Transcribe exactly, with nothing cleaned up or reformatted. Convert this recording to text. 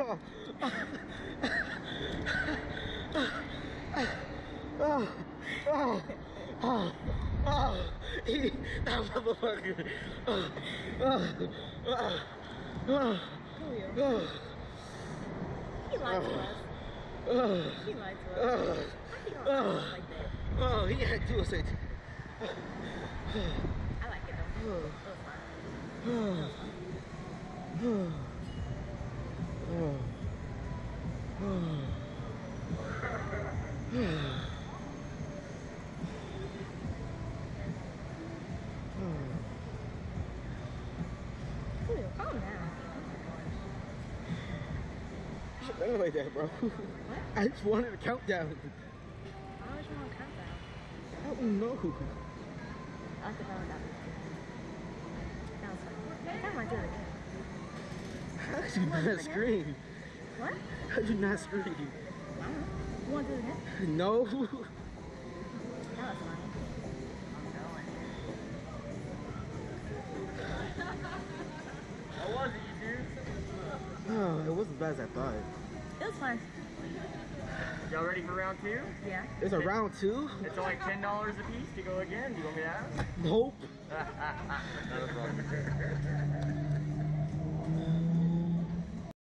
oh, oh, oh, oh, eat that motherfucker. Oh, oh, oh, oh, oh. He lied to us. Oh, He lied to us. oh, How he gonna lie to us like that? oh, he had to say. I like it though. It was fine. Oh, oh, oh, oh, Julio, calm down. Nothing like that, bro. What? I just wanted a countdown. Why would you want to count down? I don't know. I like the phone down. That was fun. I kind of want to do it again. How did you not scream? What? How did you not scream? I don't know. You want to do it again? No. That was fun. How was it, you dude? Oh, it wasn't as bad as I thought. It was fun. Y'all ready for round two? Yeah. It's a round two? It's like ten dollars a piece to go again. Do you want me to ask? Nope. That was fun.